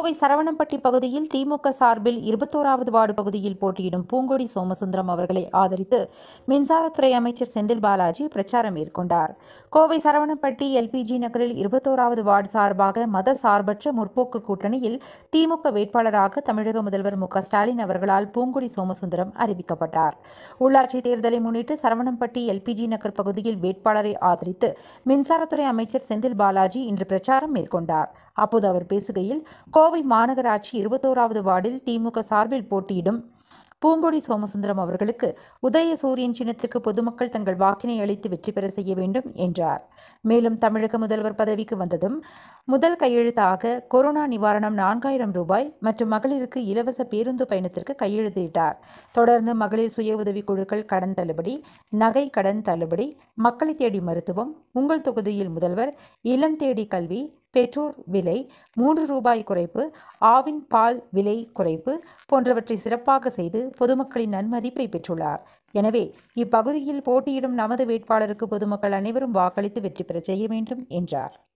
கோவை சரவணம்பட்டி பகுதியில் திமுக சார்பில் 21வது வார்டு பகுதியில் போட்டியிடும் பூங்கொடி சோமசுந்தரம் அவர்களை ஆதரித்து மின்சாரத்துறை அமைச்சர் செந்தில் பாலாஜி பிரச்சாரம் மேற்கொண்டார். கோவை சரவணம்பட்டி எல்பிஜி நகரில் 21வது வார்டு சார்பாக மத சார்பற்ற முற்போக்கு கூட்டணியில் திமுக வேட்பாளராக தமிழக முதல்வர் மு.க.ஸ்டாலின் அவர்களால் பூங்கொடி சோமசுந்தரம் அறிவிக்கப்பட்டார். உள்ளாட்சி தேர்தலை முன்னிட்டு சரவணம்பட்டி எல்பிஜி நகர் பகுதியில் வேட்பாளரை ஆதரித்து மின்சாரத்துறை அமைச்சர் செந்தில் பாலாஜி இன்று பிரச்சாரம் மேற்கொண்டார். அப்போது அவர் பேசுகையில், கோவை மாநகராட்சி 21வது வார்டில் திமுக சார்பில் போட்டியிடும் பூங்கொடி சோமசுந்தரம் அவர்களுக்கு உதயச சின்னத்திற்கு பொதுமக்கள் தங்கள் வாக்கினை அளித்து வெற்றி பெற செய்ய வேண்டும் என்றார். மேலும் தமிழக முதல்வர் பதவிக்கு வந்ததும் முதல் கையெழுத்தாக கொரோனா நிவாரணம் 4000 ரூபாய் மற்றும் மகளிருக்கு இலவச பேருந்து பயணத்திற்கு கையெழுத்திட்டார். தொடர்ந்து மகளிர் சுய உதவிக் குழுக்கள் கடன் தள்ளுபடி, நகை கடன் தள்ளுபடி, மக்களை தேடி மருத்துவம், உங்கள் தொகுதியில் முதல்வர், இல்லம் தேடி கல்வி, பெட்ரோல் விலை 3 ரூபாய் குறைப்பு, ஆவின் பால் விலை குறைப்பு போன்றவற்றை சிறப்பாக செய்து பொதுமக்களின் நன்மதிப்பை பெற்றுள்ளார். எனவே இப்பகுதியில் போட்டியிடும் நமது வேட்பாளருக்கு பொதுமக்கள் அனைவரும் வாக்களித்து வெற்றி பெற செய்ய வேண்டும் என்றார்.